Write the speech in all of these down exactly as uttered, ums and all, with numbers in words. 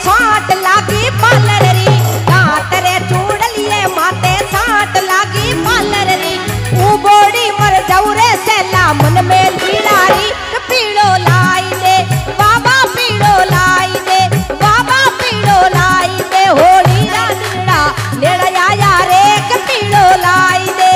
छाट लागी पालर री दांत रे चूड़ लिए माते छाट लागी पालर री ऊ बोड़ी मर जाऊ रे सेला मन में लीड़ारी पीड़ो लाई दे बाबा पीड़ो लाई दे बाबा पीड़ो लाई दे होली रा निड़ा लेड़ा आया रे पीड़ो लाई दे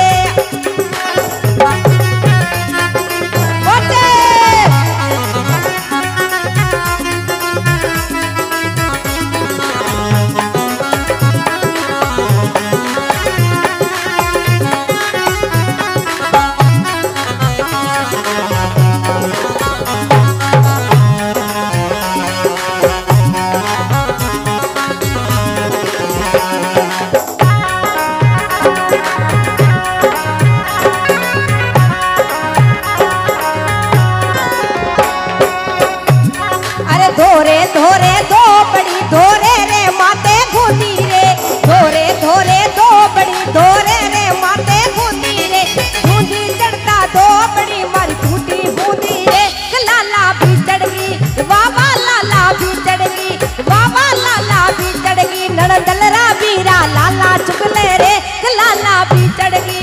धोरे धोरे दो बड़ी धोरे रे माते घूती रे धोरे धोरे दो बड़ी धोरे रे माते घूती रे बूंदी चढ़ता दो बड़ी मारी टूटी बूंदी रे लाला भी चढ़ गई बाबा लाला भी चढ़ गई बाबा लाला भी चढ़ गई नड़दलरा बीरा लाला चुगले रे लाला भी चढ़ गई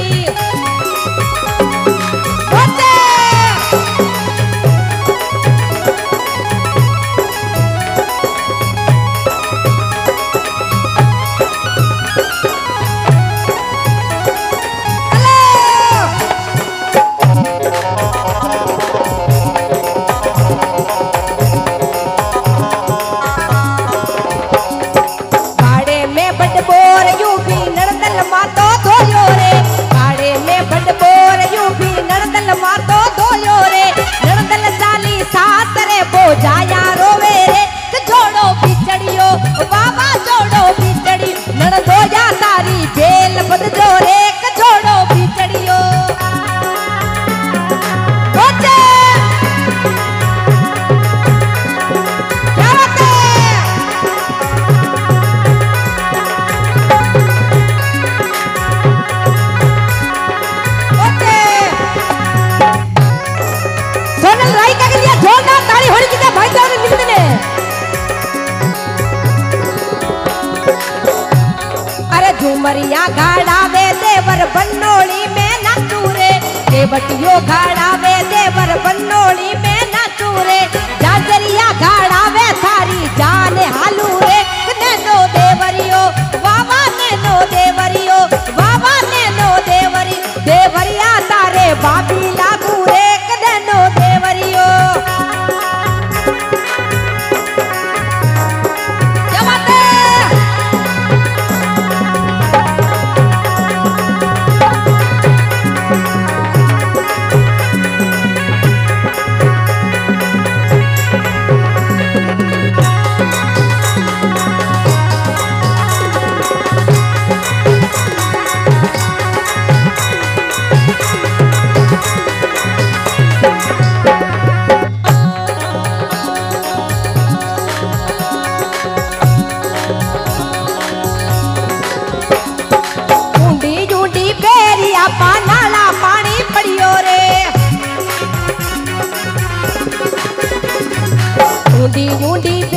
जाया रोवे रे जोड़ो बिछड़ियो बाबा जोड़ो बिछड़ी नड़ दो जा तारी बेल बद जोरे जोड़ो बिछड़ियो सोनल राई का के लिए जोरदार ताली होनी चाहिए भाई साहब निकलने में। अरे झूमरिया घाड़ावे देवर बन्नोली में नाचू रे देवटियो घाड़ावे देवर बन्नोली में नाचू रे जाजरिया घाड़ावे थारी जान हालू रे नैनो देवरियो बाबा नैनो देवरियो बाबा नैनो देवरी देवरिया तारे बाबी लागू रे नैनो देवरियो ऊंडी ऊंडी